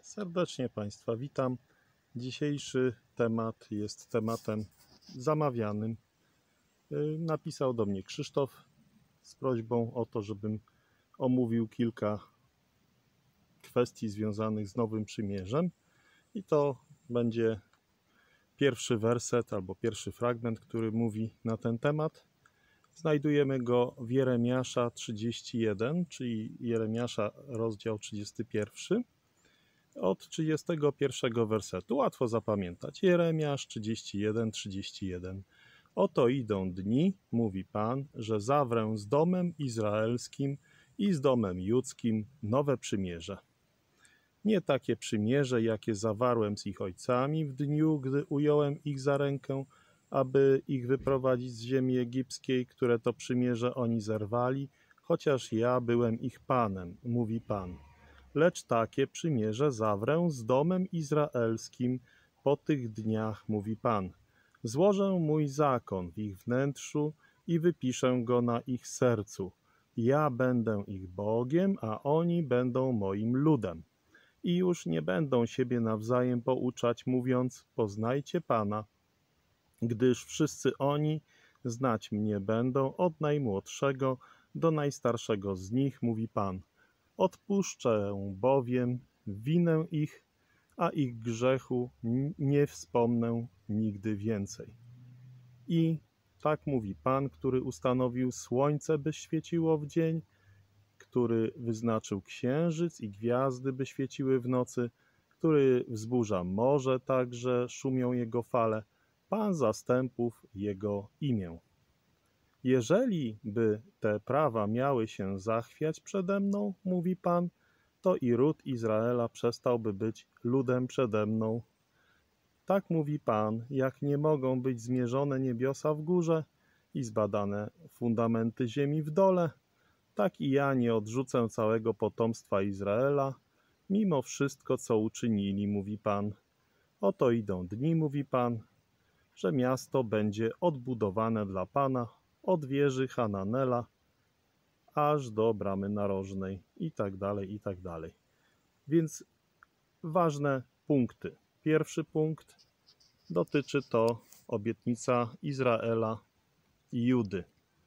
Serdecznie Państwa witam. Dzisiejszy temat jest tematem zamawianym. Napisał do mnie Krzysztof z prośbą o to, żebym omówił kilka kwestii związanych z Nowym Przymierzem. I to będzie pierwszy werset albo pierwszy fragment, który mówi na ten temat. Znajdujemy go w Jeremiasza 31, czyli Jeremiasza rozdział 31. Od 31 wersetu, łatwo zapamiętać. Jeremiasz 31, 31. Oto idą dni, mówi Pan, że zawrę z domem izraelskim i z domem judzkim nowe przymierze. Nie takie przymierze, jakie zawarłem z ich ojcami w dniu, gdy ująłem ich za rękę, aby ich wyprowadzić z ziemi egipskiej, które to przymierze oni zerwali, chociaż ja byłem ich Panem, mówi Pan. Lecz takie przymierze zawrę z domem izraelskim po tych dniach, mówi Pan. Złożę mój zakon w ich wnętrzu i wypiszę go na ich sercu. Ja będę ich Bogiem, a oni będą moim ludem. I już nie będą siebie nawzajem pouczać, mówiąc, poznajcie Pana, gdyż wszyscy oni znać mnie będą od najmłodszego do najstarszego z nich, mówi Pan. Odpuszczę bowiem winę ich, a ich grzechu nie wspomnę nigdy więcej. I tak mówi Pan, który ustanowił słońce, by świeciło w dzień, który wyznaczył księżyc i gwiazdy, by świeciły w nocy, który wzburza morze tak, że szumią jego fale, Pan zastępów jego imię. Jeżeli by te prawa miały się zachwiać przede mną, mówi Pan, to i ród Izraela przestałby być ludem przede mną. Tak mówi Pan, jak nie mogą być zmierzone niebiosa w górze i zbadane fundamenty ziemi w dole, tak i ja nie odrzucę całego potomstwa Izraela, mimo wszystko, co uczynili, mówi Pan. Oto idą dni, mówi Pan, że miasto będzie odbudowane dla Pana, od wieży Hananela aż do bramy narożnej i tak dalej, i tak dalej. Więc ważne punkty. Pierwszy punkt dotyczy to obietnica Izraela i Judy.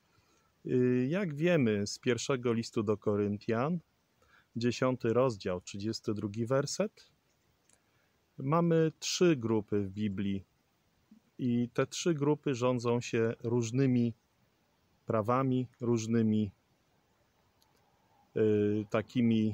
Jak wiemy z pierwszego listu do Koryntian, 10 rozdział, 32 werset, mamy 3 grupy w Biblii i te 3 grupy rządzą się różnymi prawami, różnymi takimi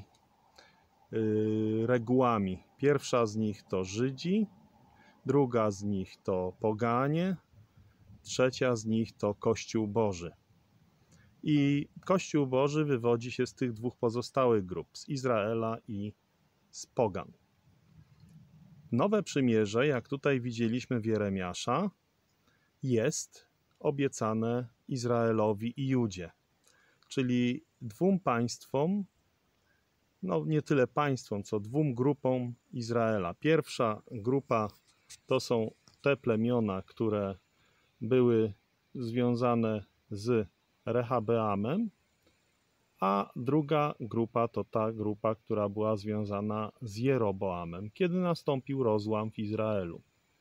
regułami. Pierwsza z nich to Żydzi, druga z nich to poganie, trzecia z nich to Kościół Boży. I Kościół Boży wywodzi się z tych 2 pozostałych grup, z Izraela i z pogan. Nowe przymierze, jak tutaj widzieliśmy w Jeremiasza, jest obiecane Izraelowi i Judzie, czyli 2 państwom, no nie tyle państwom, co 2 grupom Izraela. Pierwsza grupa to są te plemiona, które były związane z Rehabeamem, a druga grupa to ta grupa, która była związana z Jeroboamem, kiedy nastąpił rozłam w Izraelu.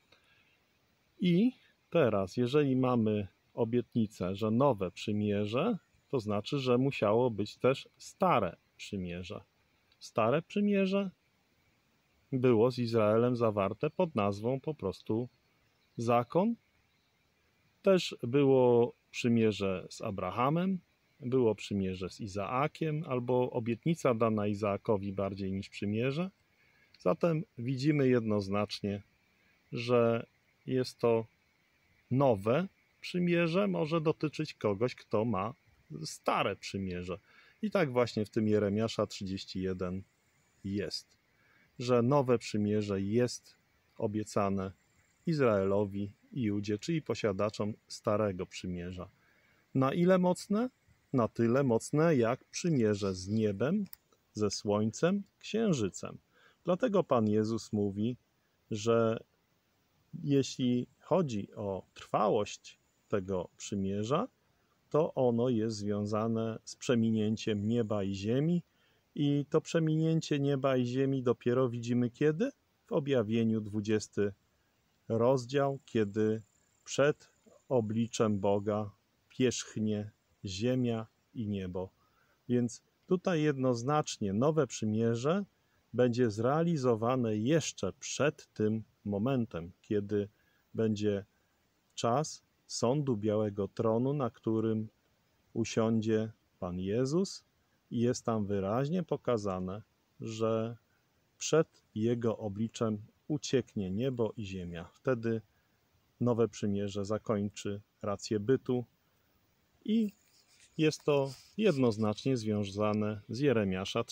I teraz, jeżeli mamy obietnicę, że nowe przymierze, to znaczy, że musiało być też stare przymierze. Stare przymierze było z Izraelem zawarte pod nazwą po prostu zakon. Też było przymierze z Abrahamem, było przymierze z Izaakiem, albo obietnica dana Izaakowi bardziej niż przymierze. Zatem widzimy jednoznacznie, że jest to nowe przymierze, może dotyczyć kogoś, kto ma stare przymierze. I tak właśnie w tym Jeremiasza 31 jest, że nowe przymierze jest obiecane Izraelowi i Judzie, czyli posiadaczom starego przymierza. Na ile mocne? Na tyle mocne, jak przymierze z niebem, ze słońcem, księżycem. Dlatego Pan Jezus mówi, że jeśli chodzi o trwałość tego przymierza, to ono jest związane z przeminięciem nieba i ziemi I to przeminięcie nieba i ziemi dopiero widzimy kiedy? W objawieniu 20 rozdział, kiedy przed obliczem Boga pierzchnie ziemia i niebo. Więc tutaj jednoznacznie nowe przymierze będzie zrealizowane jeszcze przed tym momentem, kiedy będzie czas sądu Białego Tronu, na którym usiądzie Pan Jezus i jest tam wyraźnie pokazane, że przed Jego obliczem ucieknie niebo i ziemia. Wtedy nowe przymierze zakończy rację bytu i jest to jednoznacznie związane z Jeremiasza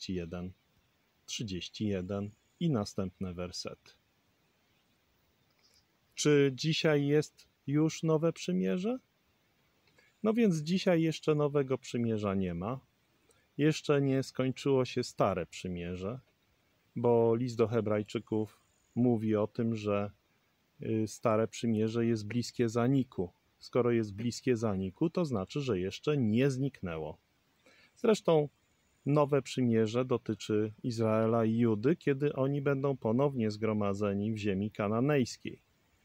31 i następne wersety. Czy dzisiaj jest już nowe przymierze? No więc dzisiaj jeszcze nowego przymierza nie ma. Jeszcze nie skończyło się stare przymierze, bo list do Hebrajczyków mówi o tym, że stare przymierze jest bliskie zaniku. Skoro jest bliskie zaniku, to znaczy, że jeszcze nie zniknęło. Zresztą nowe przymierze dotyczy Izraela i Judy, kiedy oni będą ponownie zgromadzeni w ziemi kananejskiej.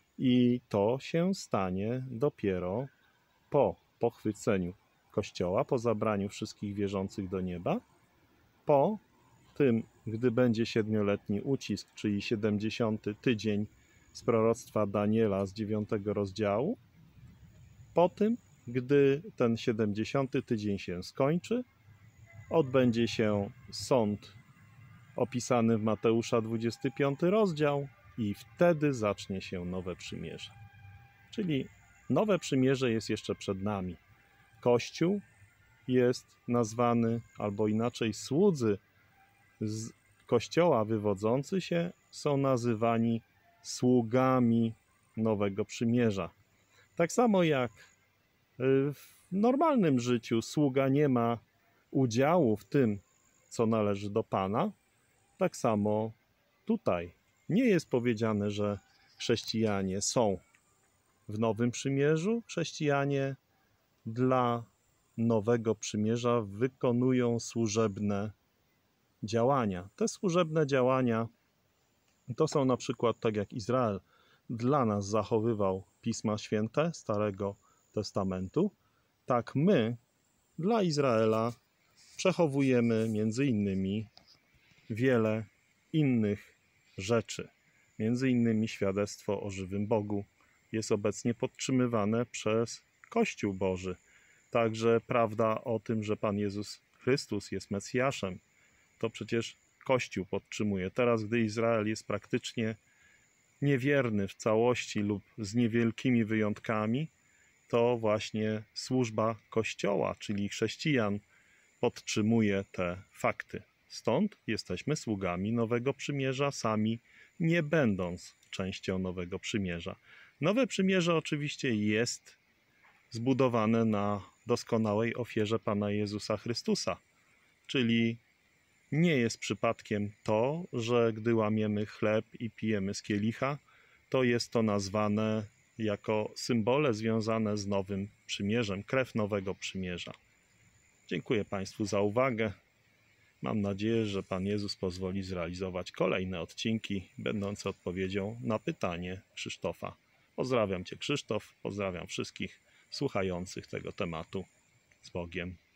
I to się stanie dopiero po pochwyceniu Kościoła, po zabraniu wszystkich wierzących do nieba, po tym, gdy będzie 7-letni ucisk, czyli 70. tydzień z proroctwa Daniela z 9 rozdziału, po tym, gdy ten 70. tydzień się skończy, odbędzie się sąd opisany w Mateusza 25 rozdział i wtedy zacznie się nowe przymierze. Czyli nowe przymierze jest jeszcze przed nami. Kościół jest nazwany, albo inaczej słudzy z Kościoła wywodzący się są nazywani sługami nowego przymierza. Tak samo jak w normalnym życiu sługa nie ma udziału w tym, co należy do Pana, tak samo tutaj nie jest powiedziane, że chrześcijanie są w Nowym Przymierzu. Chrześcijanie dla Nowego Przymierza wykonują służebne działania. Te służebne działania to są na przykład, tak jak Izrael dla nas zachowywał Pisma Święte Starego Testamentu, tak my dla Izraela przechowujemy między innymi wiele innych rzeczy. Między innymi świadectwo o żywym Bogu jest obecnie podtrzymywane przez Kościół Boży. Także prawda o tym, że Pan Jezus Chrystus jest Mesjaszem, to przecież Kościół podtrzymuje. Teraz, gdy Izrael jest praktycznie niewierny w całości lub z niewielkimi wyjątkami, to właśnie służba Kościoła, czyli chrześcijan, podtrzymuje te fakty. Stąd jesteśmy sługami Nowego Przymierza, sami nie będąc częścią Nowego Przymierza. Nowe Przymierze oczywiście jest zbudowane na doskonałej ofierze Pana Jezusa Chrystusa, czyli nie jest przypadkiem to, że gdy łamiemy chleb i pijemy z kielicha, to jest to nazwane jako symbole związane z Nowym Przymierzem, krew Nowego Przymierza. Dziękuję Państwu za uwagę. Mam nadzieję, że Pan Jezus pozwoli zrealizować kolejne odcinki będące odpowiedzią na pytanie Krzysztofa. Pozdrawiam Cię, Krzysztof, pozdrawiam wszystkich słuchających tego tematu. Z Bogiem.